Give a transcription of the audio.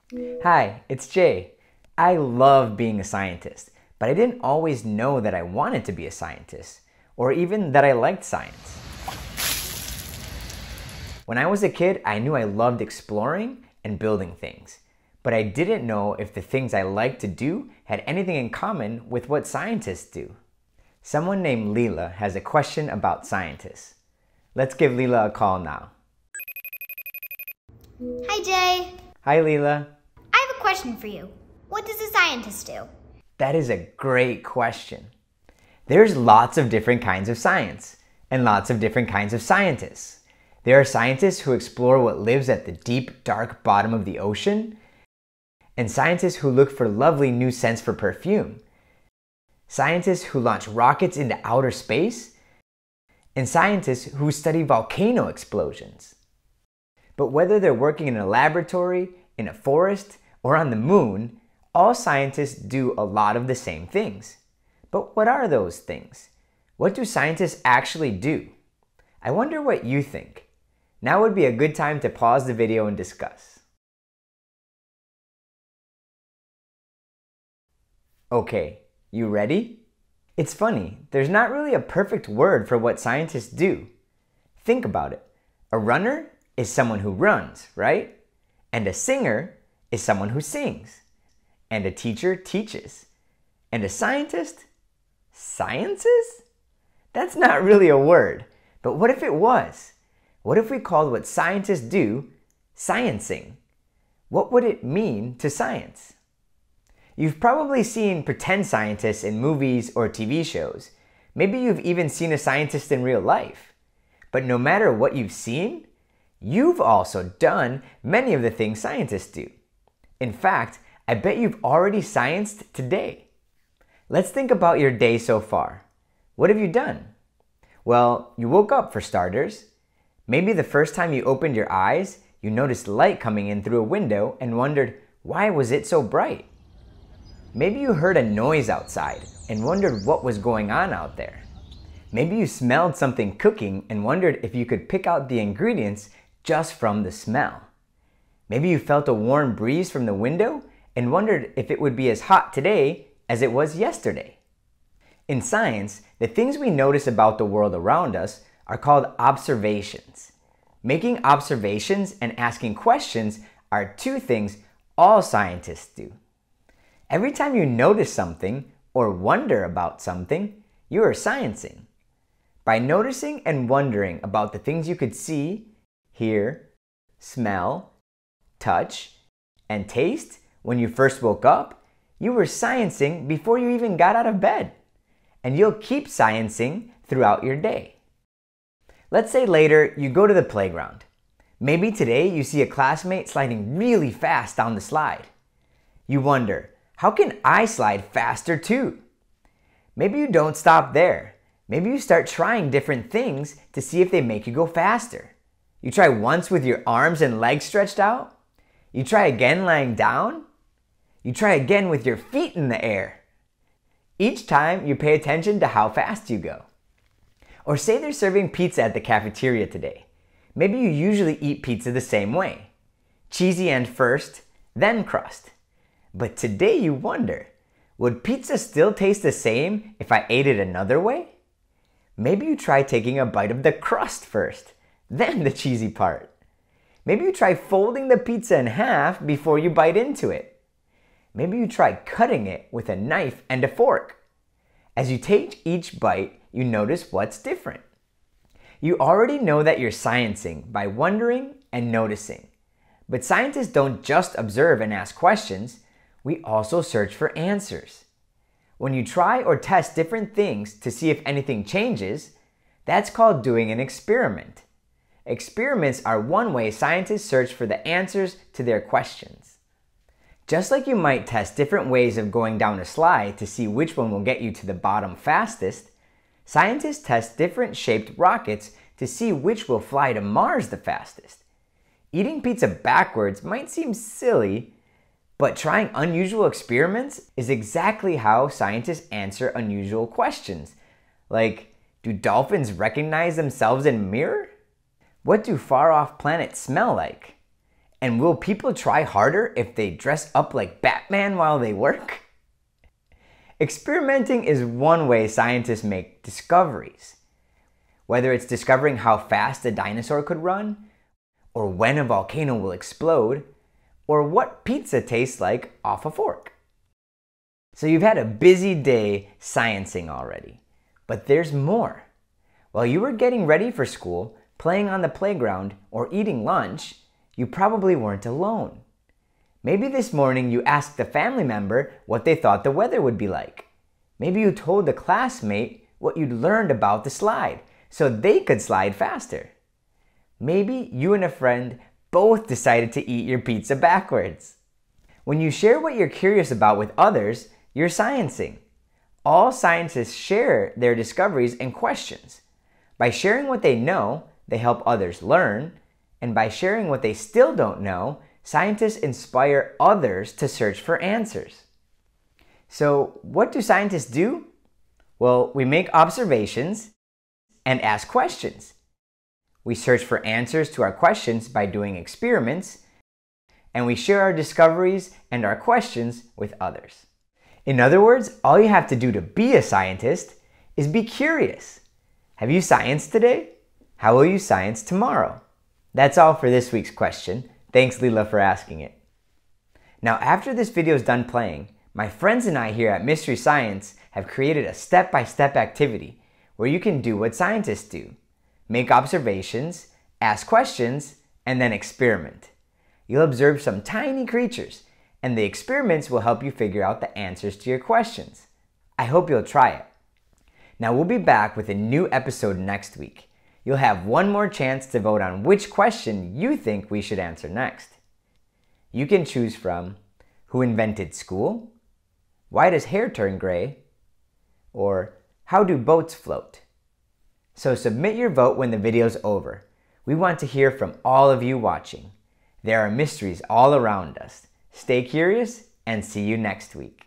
Hi, it's Jay. I love being a scientist, but I didn't always know that I wanted to be a scientist, or even that I liked science. When I was a kid, I knew I loved exploring and building things, but I didn't know if the things I liked to do had anything in common with what scientists do. Someone named Leela has a question about scientists. Let's give Leela a call now. Hi, Jay. Hi, Leela. I have a question for you. What does a scientist do? That is a great question. There's lots of different kinds of science and lots of different kinds of scientists. There are scientists who explore what lives at the deep, dark bottom of the ocean, and scientists who look for lovely new scents for perfume, scientists who launch rockets into outer space, and scientists who study volcano explosions. But whether they're working in a laboratory, in a forest, or on the moon, all scientists do a lot of the same things. But what are those things? What do scientists actually do? I wonder what you think. Now would be a good time to pause the video and discuss. Okay, you ready? It's funny, there's not really a perfect word for what scientists do. Think about it. A runner is someone who runs, right? And a singer is someone who sings. And a teacher teaches. And a scientist? Sciences? That's not really a word. But what if it was? What if we called what scientists do sciencing? What would it mean to science? You've probably seen pretend scientists in movies or TV shows. Maybe you've even seen a scientist in real life. But no matter what you've seen, you've also done many of the things scientists do. In fact, I bet you've already scienced today. Let's think about your day so far. What have you done? Well, you woke up for starters. Maybe the first time you opened your eyes, you noticed light coming in through a window and wondered, why was it so bright? Maybe you heard a noise outside and wondered what was going on out there. Maybe you smelled something cooking and wondered if you could pick out the ingredients just from the smell. Maybe you felt a warm breeze from the window and wondered if it would be as hot today as it was yesterday. In science, the things we notice about the world around us are called observations. Making observations and asking questions are two things all scientists do. Every time you notice something or wonder about something, you are sciencing. By noticing and wondering about the things you could see, hear, smell, touch, and taste when you first woke up, you were sciencing before you even got out of bed. And you'll keep sciencing throughout your day. Let's say later you go to the playground. Maybe today you see a classmate sliding really fast down the slide. You wonder, how can I slide faster too? Maybe you don't stop there. Maybe you start trying different things to see if they make you go faster. You try once with your arms and legs stretched out. You try again lying down. You try again with your feet in the air. Each time you pay attention to how fast you go. Or say they're serving pizza at the cafeteria today. Maybe you usually eat pizza the same way. Cheesy end first, then crust. But today you wonder, would pizza still taste the same if I ate it another way? Maybe you try taking a bite of the crust first, then the cheesy part. Maybe you try folding the pizza in half before you bite into it. Maybe you try cutting it with a knife and a fork. As you take each bite, you notice what's different. You already know that you're sciencing by wondering and noticing. But scientists don't just observe and ask questions, we also search for answers. When you try or test different things to see if anything changes, that's called doing an experiment. Experiments are one way scientists search for the answers to their questions. Just like you might test different ways of going down a slide to see which one will get you to the bottom fastest, scientists test different shaped rockets to see which will fly to Mars the fastest. Eating pizza backwards might seem silly, but trying unusual experiments is exactly how scientists answer unusual questions. Like, do dolphins recognize themselves in a mirror? What do far-off planets smell like? And will people try harder if they dress up like Batman while they work? Experimenting is one way scientists make discoveries. Whether it's discovering how fast a dinosaur could run, or when a volcano will explode, or what pizza tastes like off a fork. So you've had a busy day sciencing already, but there's more. While you were getting ready for school, playing on the playground, or eating lunch, you probably weren't alone. Maybe this morning you asked a family member what they thought the weather would be like. Maybe you told a classmate what you'd learned about the slide so they could slide faster. Maybe you and a friend both decided to eat your pizza backwards. When you share what you're curious about with others, you're sciencing. All scientists share their discoveries and questions. By sharing what they know, they help others learn, and by sharing what they still don't know, scientists inspire others to search for answers. So, what do scientists do? Well, we make observations and ask questions. We search for answers to our questions by doing experiments, and we share our discoveries and our questions with others. In other words, all you have to do to be a scientist is be curious. Have you scienced today? How will you science tomorrow? That's all for this week's question. Thanks, Leela, for asking it. Now, after this video is done playing, my friends and I here at Mystery Science have created a step-by-step activity where you can do what scientists do. Make observations, ask questions, and then experiment. You'll observe some tiny creatures, and the experiments will help you figure out the answers to your questions. I hope you'll try it. Now, we'll be back with a new episode next week. You'll have one more chance to vote on which question you think we should answer next. You can choose from who invented school, why does hair turn gray, or how do boats float? So submit your vote when the video's over. We want to hear from all of you watching. There are mysteries all around us. Stay curious and see you next week.